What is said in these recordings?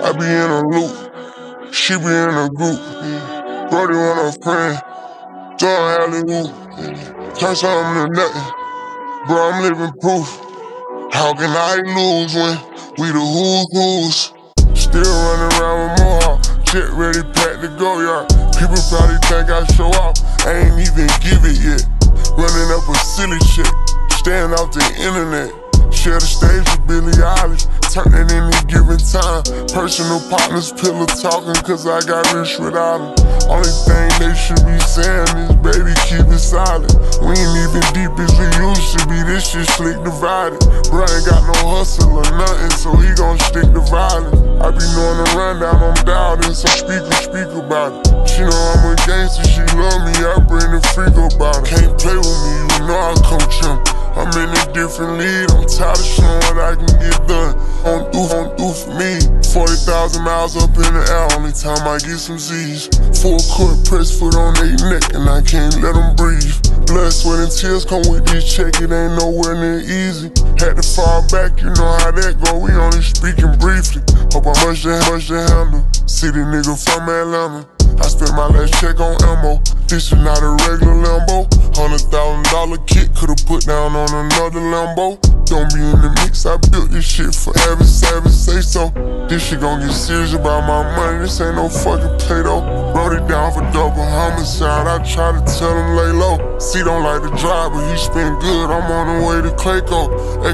I be in a loop, she be in a group. Brody want a friend, don't alley-oop. Turn something to nothing, bro, I'm living proof. How can I lose when we the who's? Still running around with more, jet ready, packed the go yard. People probably think I show off, I ain't even give it yet. Running up a silly shit, staying off the internet. Share the stage with Billie Eilish, turning any given time. Personal partners, pillow talking, cause I got rich without them. Only thing they should be saying is, baby, keep it silent. We ain't even deep as we used to be, this shit slick divided. Bro ain't got no hustle or nothing, so he gon' stick to violence. I be knowing the rundown, I'm doubting, so speak about it. She know I'm a gangster, she love me, I bring the freak about it. Can't play with me, you know I come trim. I'm in a different league, I'm tired of showing what I can get done. Won't do for me. 40,000 miles up in the air, only time I get some Z's. Full court, press foot on their neck, and I can't let them breathe. Blood, sweat, and tears come with this check, it ain't nowhere near easy. Had to fall back, you know how that go, we only speaking briefly. Hope I much to handle. City nigga from Atlanta, I spent my last check on ammo. This is not a regular Lambo. $100,000 kit, could've put down on another Lambo. Don't be in the mix, I built this shit for average savage, say so. This shit gon' get serious about my money, this ain't no fucking play though. Wrote it down for double homicide, I try to tell him lay low. C don't like to drive, but he spin good, I'm on the way to Clayco.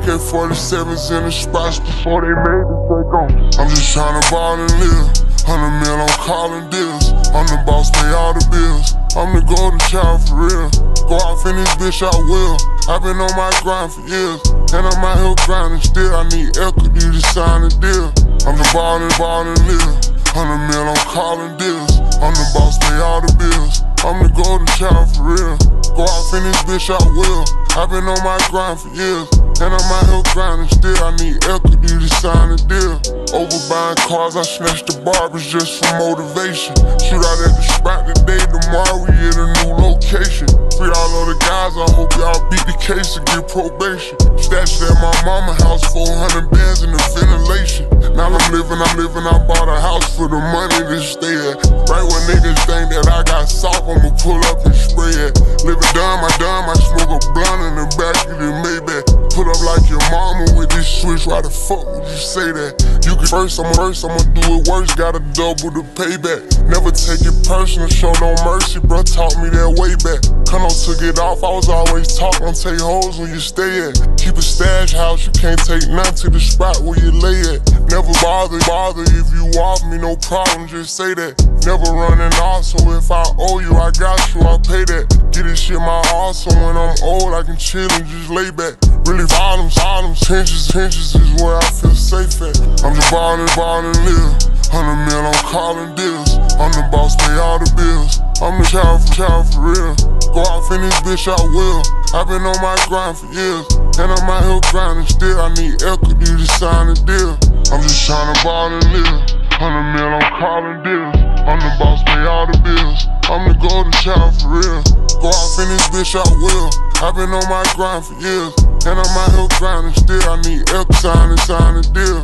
AK-47s in the spots before they made the Clayco. I'm just tryna ball and live, 100 mil on calling deals. I'm the boss, pay all the bills, I'm the golden child for real. Go off in this bitch, I will. I've been on my grind for years, and I'm out here grinding still. I need equity to sign a deal. I'm the ball and live, 100 mil on calling deals. I'm the boss, pay all the bills, I'm the golden child for real. Go off in this bitch, I will. I've been on my grind for years, and I'm out here grinding still. I need equity to sign a deal. Over buying cars, I snatched the barbers just for motivation. Shoot out at the spot today, tomorrow we at a new location. Free all of the guys, I hope y'all beat the case and get probation. Stashed at my mama house, 400 bands in the ventilation. Now I'm living, I bought a house for the money to stay at. Right when niggas think that I got soft, I'ma pull up and spray it. Living dumb, I smoke a blunt in the back of the Maybach. Put up like your mama with this switch, why the fuck would you say that? You can first, I'ma do it worse, gotta double the payback. Never take it personal, show no mercy, bruh taught me that way back. Kano took it off, I was always taught, don't take hoes where you stay at. Keep a stash house, you can't take none to the spot where you lay at. Never bother if you off me, no problem, just say that. Never running off, so if I owe you, I got you, I'll pay that. Get this shit my all, so when I'm old, I can chill and just lay back. Really bottoms, pinches is where I feel safe at. I'm just ballin' live, 100 mil on calling deals. I'm the boss, pay all the bills, I'm the child for real. Go off in this bitch, I will. I've been on my grind for years, and I'm out here grinding still. I need equity to sign a deal. I'm just tryna ball and live, 100 mil on calling deals. I'm the boss, pay all the bills, I'm the golden child for real. Go off in this bitch, I will. I've been on my grind for years, and I'm out here grinding still. I need equity to sign a deal.